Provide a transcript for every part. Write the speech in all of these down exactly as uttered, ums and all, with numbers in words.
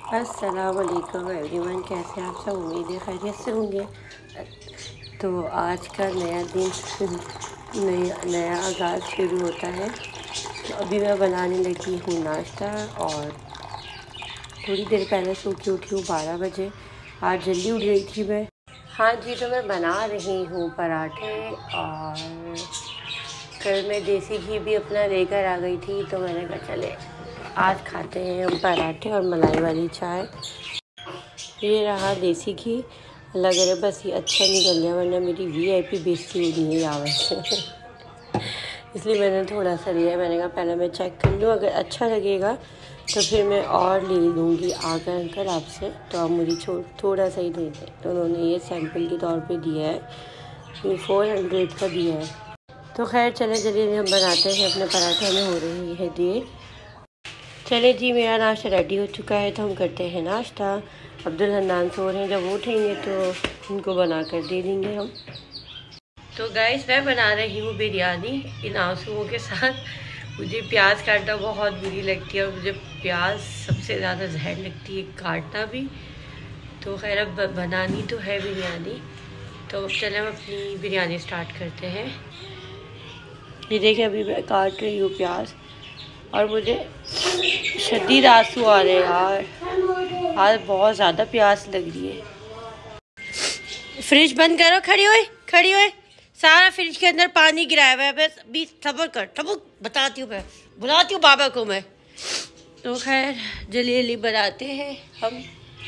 अस्सलाम वालेकुम एवरीवन, कैसे आप सब? उम्मीद है खैरियत से होंगे। तो आज का नया दिन नया नया आगाज़ शुरू होता है। तो अभी मैं बनाने लगी हूँ नाश्ता और थोड़ी देर पहले सो के उठी हूँ बारह बजे। आज जल्दी उठ गई थी मैं। हाँ जी, तो मैं बना रही हूँ पराठे और कल मैं देसी घी भी अपना लेकर आ गई थी, तो मैंने कहा चले आज खाते हैं हम पराठे और मलाई वाली चाय। ये रहा देसी घी। लग रहा है बस ये अच्छा निकल गया, वरना मेरी वीआईपी बेइज्जती होनी है यहाँ से इसलिए मैंने थोड़ा सा लिया। मैंने कहा पहले मैं चेक कर लूँ, अगर अच्छा लगेगा तो फिर मैं और ले लूँगी आकर अंकल आपसे, तो आप मुझे छो थोड़ा सा ही दे दें। तो उन्होंने ये सैंपल के तौर पे दिया है, ये फोर हंड्रेड का दिया है। तो खैर चले चलिए हम बनाते हैं अपने पराठे। हमें हो रही है देर। चले जी, मेरा नाश्ता रेडी हो चुका है, तो हम करते हैं नाश्ता। अब्दुल हन्नान सो रहे हैं, जब उठेंगे तो उनको बना कर दे देंगे हम। तो गाइस मैं बना रही हूँ बिरयानी इन आंसुओं के साथ। मुझे प्याज काटना बहुत बुरी लगती है और मुझे प्याज सबसे ज़्यादा जहर लगती है काटना भी। तो खैर अब बनानी तो है बिरयानी, तो अब चले हम अपनी बिरयानी स्टार्ट करते हैं। ये देखिए अभी मैं काट रही हूँ प्याज और मुझे शदीद आंसू आ रहे हैं यार, आज बहुत ज़्यादा प्यास लग रही है। फ्रिज बंद करो, खड़ी हुई खड़ी हुई सारा फ्रिज के अंदर पानी गिराया हुआ है। बस बीस सब्र कर, ठबुक बताती हूँ मैं, बुलाती हूँ बाबा को मैं। तो खैर जल्दी जल्दी बनाते हैं हम।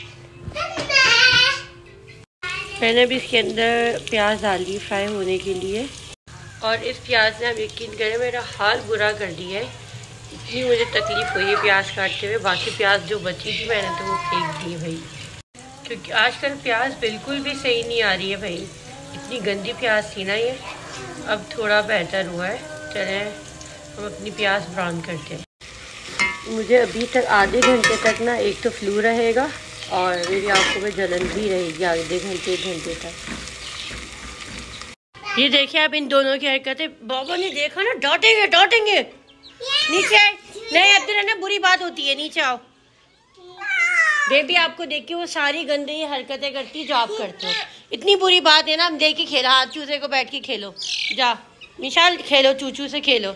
मैंने भी इसके अंदर प्याज डाल दी फ्राई होने के लिए, और इस प्याज ने आप यकीन करें मेरा हाल बुरा कर दिया है। इतनी मुझे तकलीफ़ हुई है प्याज काटते हुए। बाकी प्याज जो बची थी मैंने तो वो फेंक दी भाई, क्योंकि आजकल प्याज बिल्कुल भी सही नहीं आ रही है भाई। इतनी गंदी प्याज थी ना ये, अब थोड़ा बेहतर हुआ है। चलें हम अपनी प्याज ब्राउन करते हैं। मुझे अभी तक आधे घंटे तक ना एक तो फ्लू रहेगा और मेरी आंखों में जलन भी रहेगी आधे घंटे एक घंटे तक। ये देखिए आप इन दोनों की हरकतें। बाबा ने देखा ना, डांटेंगे डांटेंगे। नीचे आए नहीं, अब तो ना बुरी बात होती है, नीचे आओ। बेबी आपको देख के वो सारी गंदी हरकतें करती जो आप करते हो। इतनी बुरी बात है ना, हम देख के खेला। हाथ चूसे को बैठ के खेलो, जा मिशाल खेलो, चूचू से खेलो।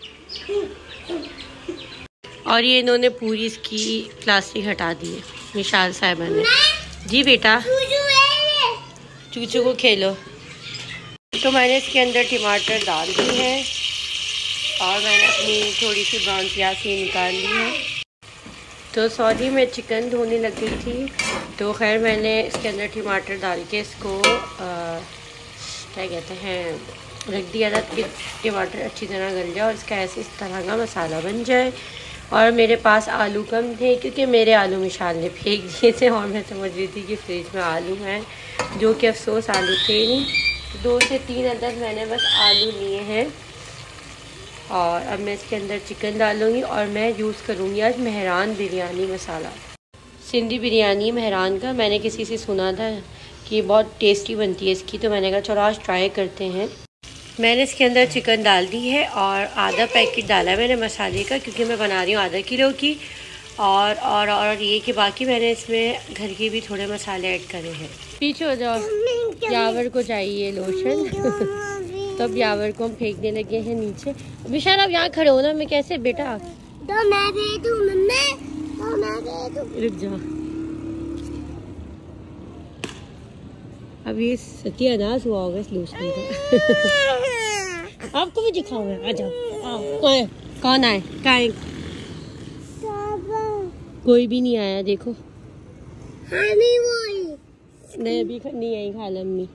और ये इन्होंने पूरी इसकी प्लास्टिक हटा दी है मिशाल साहिबा ने। जी बेटा चूचू को खेलो। तो मैंने इसके अंदर टमाटर डाल दी है और मैंने अपनी थोड़ी सी ब्राउन प्याज ही निकाल ली है। तो सॉरी मैं चिकन धोने लग गई थी, तो खैर मैंने इसके अंदर टमाटर डाल के इसको आ, क्या कहते हैं रख दिया था कि टमाटर अच्छी तरह गल जाए और इसका ऐसे इस तरह का मसाला बन जाए। और मेरे पास आलू कम थे क्योंकि मेरे आलू मिशाल ने फेंक दिए थे और मैं समझ रही थी कि फ्रिज में आलू हैं, जो कि अफसोस आलू थे नहीं। दो से तीन अदद मैंने बस आलू लिए हैं। और अब मैं इसके अंदर चिकन डालूँगी और मैं यूज़ करूँगी आज मेहरान बिरयानी मसाला। सिंधी बिरयानी मेहरान का मैंने किसी से सुना था कि बहुत टेस्टी बनती है इसकी, तो मैंने कहा चलो आज ट्राई करते हैं। मैंने इसके अंदर चिकन डाल दी है और आधा पैकेट डाला है मैंने मसाले का, क्योंकि मैं बना रही हूँ आधा किलो की। और और और ये कि बाकी मैंने इसमें घर के भी थोड़े मसाले ऐड करे हैं। पीछे हो जाओ, यावर को चाहिए लोशन तब यावर को हम फेंकने लगे हैं नीचे। विशाल आप यहाँ खड़े हो ना, मैं कैसे बेटा तो मैं भी दूँ, मम्मी तो मैं भी दूँ। रुक जाओ, अब ये सत्यानाश हुआ होगा इस लोशन का आपको भी दिखाऊंगा, आ जाओ। कौन कौन आए? कहाँ? कोई भी नहीं आया देखो। नहीं अभी नहीं आई खाला अम्मी।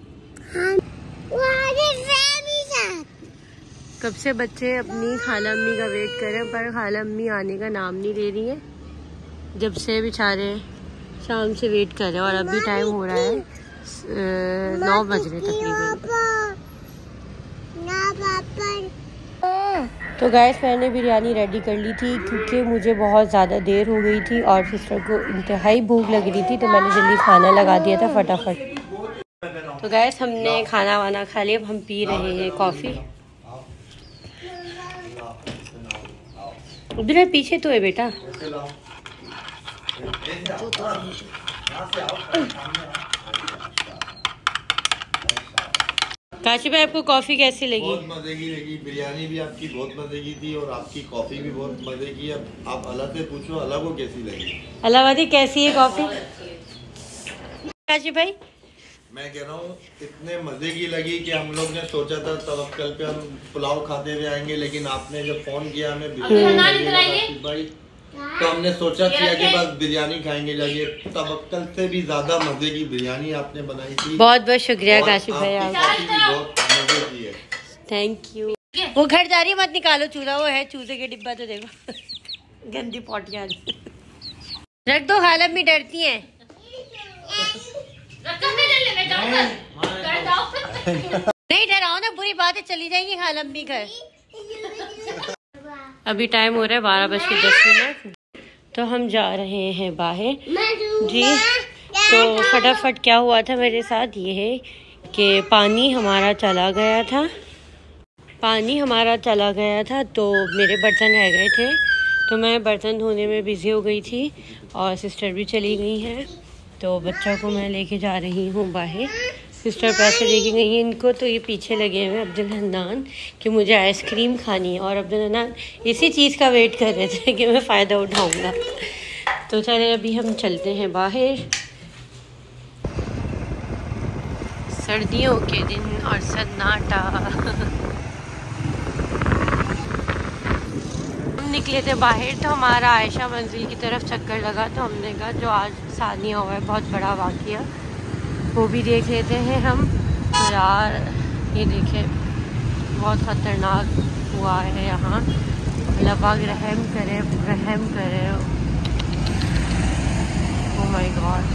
कब से बच्चे अपनी खाला अम्मी का वेट कर रहे हैं, पर खाला अम्मी आने का नाम नहीं ले रही है। जब से बेचारे शाम से वेट कर रहे हैं और अभी टाइम हो रहा है नौ बज रहे तकरीबन। तो गैस मैंने बिरयानी रेडी कर ली थी क्योंकि मुझे बहुत ज़्यादा देर हो गई थी और सिस्टर को इंतहाई भूख लग रही थी, तो मैंने जल्दी खाना लगा दिया था फटाफट। तो गैस हमने खाना वाना खा लिया, अब हम पी रहे हैं कॉफ़ी। उधर पीछे तो है बेटा। काशी भाई आपको कॉफी कैसी लगी? बहुत मजे की लगी। बिरयानी भी आपकी बहुत मजे की थी और आपकी कॉफी भी बहुत मजे की। अब आप अलग से पूछो अलग को कैसी लगी। अलावादी कैसी है कॉफी? काशी भाई मैं कह रहा हूँ इतने मजे की लगी कि हम लोग ने सोचा था तवक्कल पे हम पुलाव खाते हुए आएंगे, लेकिन आपने जब फोन किया हमें बिरयानी भाई तो हमने सोचा किया कि बस बिरयानी खाएंगे जाके। तवक्कल से भी ज्यादा मजे की बिरयानी आपने बनाई थी। बहुत बहुत शुक्रिया काशी भाई, आप बहुत मजे की है। Thank you. वो घर जा रही है, मत निकालो चूल्हा, वो है चूजे के डिब्बा तो देखो गंदी पॉटियां रख दो। हालत में डरती हैं। नहीं डराओ ना, बुरी बात है, चली जाएंगी खालम भी घर। अभी टाइम हो रहा है बारह बज के दस मिनट, तो हम जा रहे हैं बाहर जी। तो फटाफट क्या हुआ था मेरे साथ ये है कि पानी हमारा चला गया था पानी हमारा चला गया था तो मेरे बर्तन रह गए थे, तो मैं बर्तन धोने में बिज़ी हो गई थी और सिस्टर भी चली गई हैं। तो बच्चा को मैं लेके जा रही हूँ बाहर। सिस्टर पैसे लेके गई हैं इनको, तो ये पीछे लगे हुए अब्दुल हन्नान कि मुझे आइसक्रीम खानी है, और अब्दुल हन्नान इसी चीज़ का वेट कर रहे थे कि मैं फ़ायदा उठाऊँगा। तो चले अभी हम चलते हैं बाहर। सर्दियों के दिन और सन्नाटा। निकले थे बाहर तो हमारा आयशा मंजिल की तरफ चक्कर लगा, तो हमने कहा जो आज सानिया हुआ है बहुत बड़ा वाक़या, वो भी देख लेते हैं हम। तो यार ये देखे बहुत ख़तरनाक हुआ है यहाँ। अल्लाह पाक रहम करे रहम करे। Oh my God.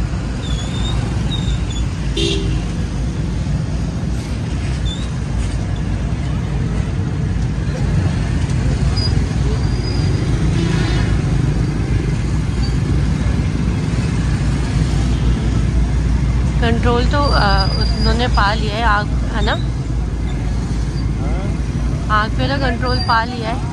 कंट्रोल तो उन्होंने पा लिया है, आग है ना, आग पे तो कंट्रोल पा लिया है।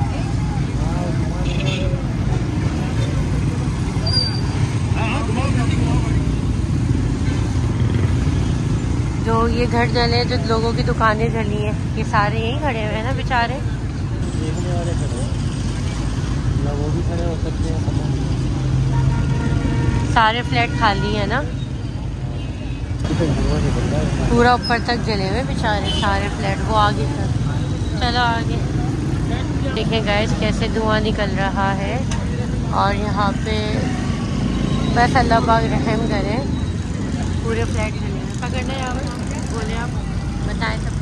जो ये घर जले, जो लोगों की दुकानें जली हैं, ये सारे यहीं खड़े हुए हैं ना बेचारे। देखने वाले खड़े हैं, वो भी खड़े हो सकते हैं। सारे फ्लैट खाली है ना, पूरा ऊपर तक जले हुए बेचारे सारे फ्लैट। वो आगे तक, चलो आगे देखें गाइस कैसे धुआं निकल रहा है। और यहाँ पे बस अल्लाह पाक रहम करे, पूरे फ्लैट जले हुए। पकड़ने जाओ, बोले आप बताएं सब।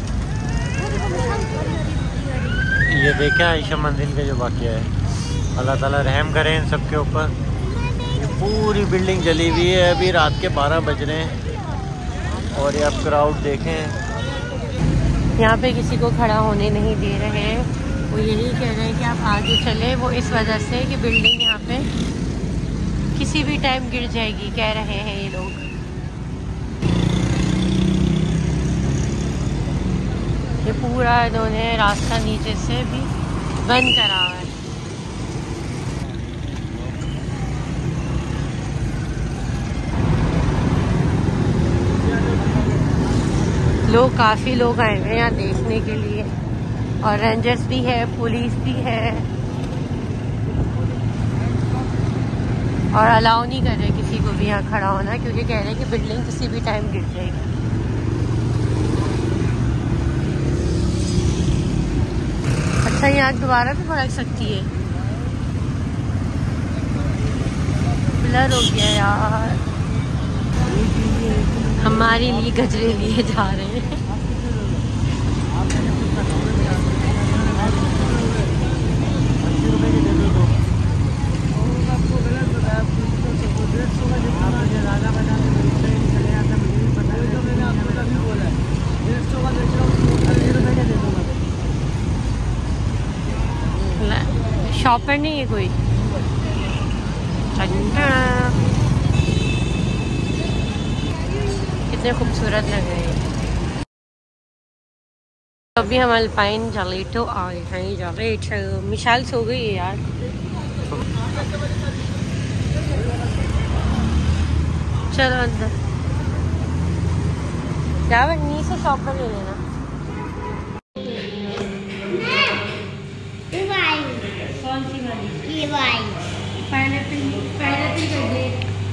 ये देखें आयशा मंजिल का जो वाक़या है, अल्लाह ताला रहम करे इन सब के ऊपर। ये पूरी बिल्डिंग जली हुई है। अभी रात के बारह बज रहे हैं और ये आप क्राउड देखें। यहाँ पे किसी को खड़ा होने नहीं दे रहे हैं। वो यही कह रहे हैं कि आप आगे चले, वो इस वजह से कि बिल्डिंग यहाँ पे किसी भी टाइम गिर जाएगी, कह रहे हैं ये लोग। ये पूरा इन्होंने रास्ता नीचे से भी बंद करा हुआ है। लोग काफ़ी लोग आए हुए हैं यहाँ देखने के लिए, और रेंजर्स भी है, पुलिस भी है, और अलाउ नहीं कर रहे किसी को भी यहाँ खड़ा होना, क्योंकि कह रहे हैं कि बिल्डिंग किसी भी टाइम गिर जाएगी। अच्छा ये आग दोबारा भी भड़क सकती है। ब्लर हो गया यार। हमारे लिए गजरे लिए जा रहे हैं। शॉपर नहीं है कोई। कितने खूबसूरत लग रहे हैं। अभी हम अल्पाइन जलेटो आ गए हैं। जलेटो मिशाल सो गई है यार। चलो अंदर यार, नी से शॉप पर ले लेना। कौन सी वाली? ये वाली पाइनएप्पल पाइनएप्पल कर दे।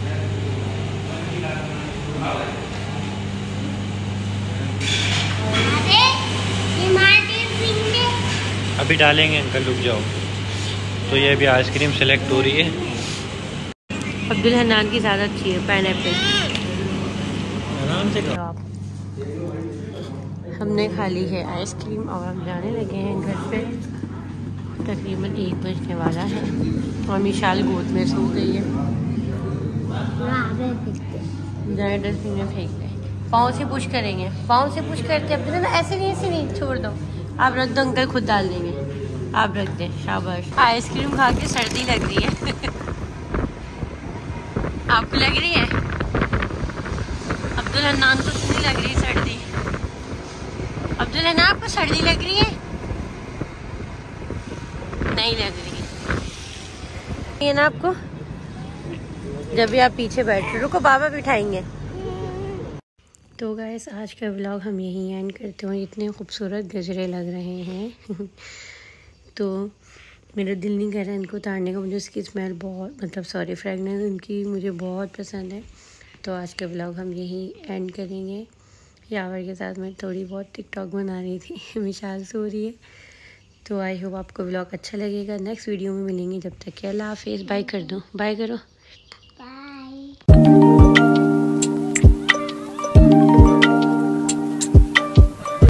अरे ये मार्केट अभी डालेंगे अंकल, रुक जाओ। तो ये अभी आइसक्रीम सेलेक्ट हो रही है। अब्दुल हन्नान की ज़्यादा अच्छी है पाइनएप्पल। आराम से खाओ। हमने खा ली है आइसक्रीम और हम जाने लगे हैं घर पे। तकरीबन एक बजने वाला है और मिशाल गोद में सो गई है। जाए डस्टबिन में फेंक दें। पाँव से पुश करेंगे, पाँव से पुश करते अब ना, ऐसे नहीं ऐसे नहीं, छोड़ दो। आप रख दो, अंकल खुद डाल देंगे। आप रख दें, शाबाश। आइसक्रीम खा के सर्दी लग रही है। आपको लग रही है? अब्दुल हन्नान को तो नहीं लग रही सर्दी। अब्दुल हन्नान आपको सर्दी लग रही है? नहीं लग रही है ना आपको? जब भी आप पीछे बैठ, रुको बाबा बिठाएंगे। तो गाइस आज का व्लॉग हम यहीं एंड करते हैं। इतने खूबसूरत गजरे लग रहे हैं। तो मेरा दिल नहीं कर रहा इनको उतारने का। मुझे उसकी स्मेल बहुत, मतलब सॉरी फ्रेगनेंस उनकी मुझे बहुत पसंद है। तो आज का व्लॉग हम यहीं एंड करेंगे। यावर के साथ मैं थोड़ी बहुत टिकटॉक बना रही थी। मिशाल सो रही है। तो आई होप आपको व्लॉग अच्छा लगेगा। नेक्स्ट वीडियो में मिलेंगे। जब तक के अल्लाह हाफिज़। बाय कर दो, बाय करो।